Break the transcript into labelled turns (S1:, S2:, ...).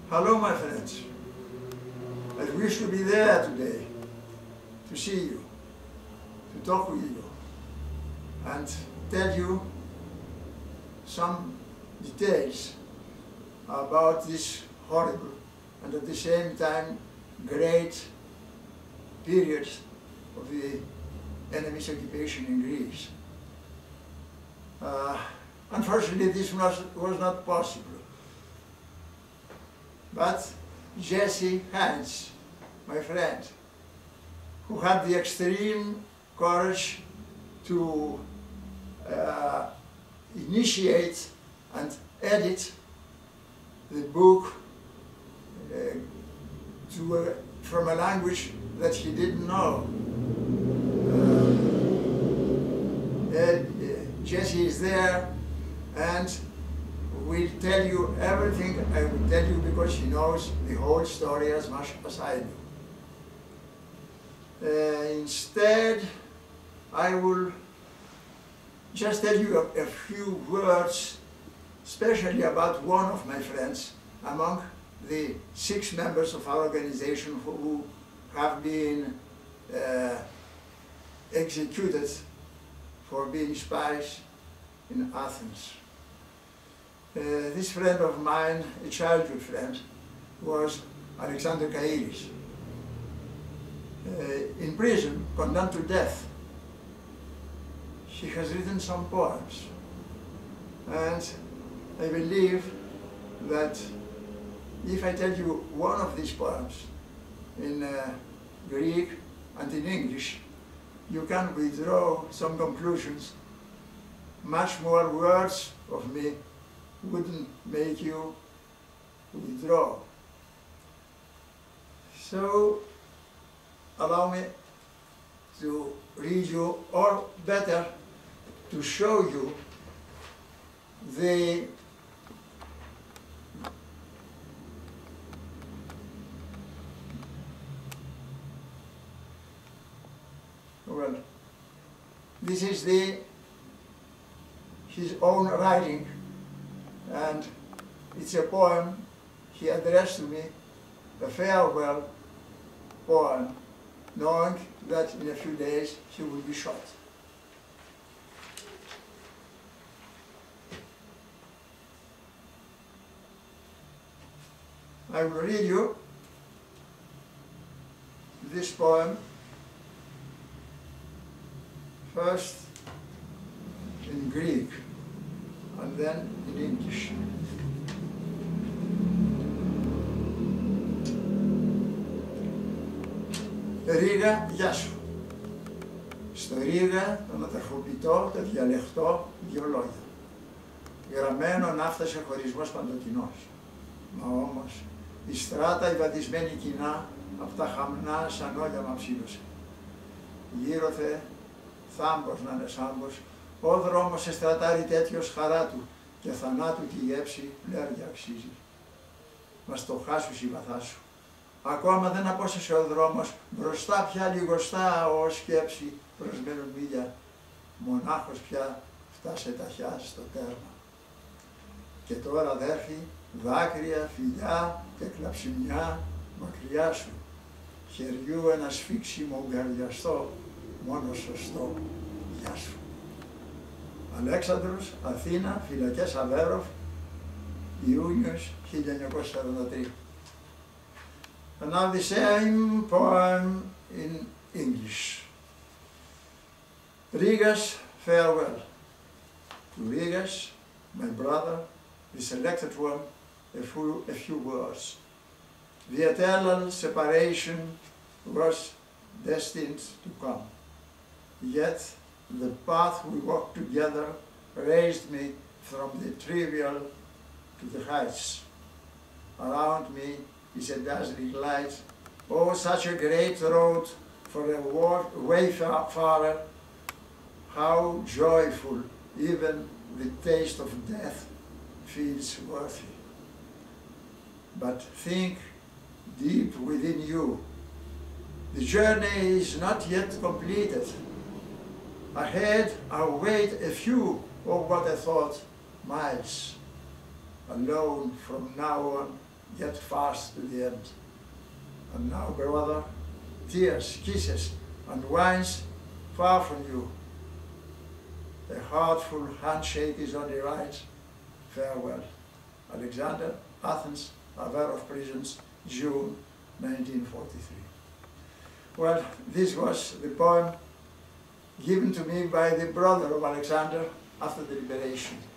S1: Hello, my friends. I wish to be there today, to see you, to talk with you, and tell you some details about this horrible and at the same time great period of the enemy's occupation in Greece. Unfortunately, this was not possible. But Jesse Heinz, my friend, who had the extreme courage to initiate and edit the book from a language that he didn't know. Jesse is there and will tell you everything I will tell you because he knows the whole story as much as I do. Instead, I will just tell you a few words, especially about one of my friends among the 6 members of our organization who have been executed for being spies in Athens. This friend of mine, a childhood friend, was Alexander Kairis. In prison, condemned to death, he has written some poems. And I believe that if I tell you one of these poems in Greek and in English, you can withdraw some conclusions. Much more words of me wouldn't make you withdraw. So allow me to read you, or better, to show you the well, this is his own writing, and it's a poem he addressed to me, a farewell poem, knowing that in a few days he will be shot. I will read you this poem first in Greek and then in English. Ρήγα, γεια σου. Στο Ρήγα το μεταφροπητό, το διαλεχτό, 2 λόγια. Γραμμένο να φτάσε χωρισμός παντοτινός. Μα όμως η στράτα η βαδισμένη κοινά απ' τα χαμνά σαν όλια μα ψήλωσε. Γύρωθε θάμπος να είναι σάμπος, ο δρόμος σε στρατάρει τέτοιος χαρά του και θανάτου τη γεύση πλέρια αξίζει. Μα στο χάσους η βαθά σου. Ακόμα δεν απόσασε ο δρόμος, μπροστά πια λιγοστά ως σκέψη προσμένουν μίλια. Μονάχος πια φτάσε ταχιά στο τέρμα. Και τώρα αδέρφη, δάκρυα, φιλιά και κλαψιμιά μακριά σου. Χεριού ένα σφίξιμο γκαριαστό, μόνο σωστό, γεια σου. Αλέξανδρος, Αθήνα, φυλακές Αβέροφ, Ιούνιος 1943. And now the same poem in English. Rigas farewell. To Rigas, my brother, the selected one, a few words. The eternal separation was destined to come. Yet the path we walked together raised me from the trivial to the heights. Around me is a dazzling light. Oh, such a great road for a wayfarer. How joyful even the taste of death feels worthy. But think deep within you. The journey is not yet completed. Ahead await a few of what I thought miles. Alone from now on, get fast to the end. And now, brother, tears, kisses, and wines far from you. A heartful handshake is on the right. Farewell. Alexander, Athens, Averroes Prisons, June 1943. Well, this was the poem given to me by the brother of Alexander after the liberation.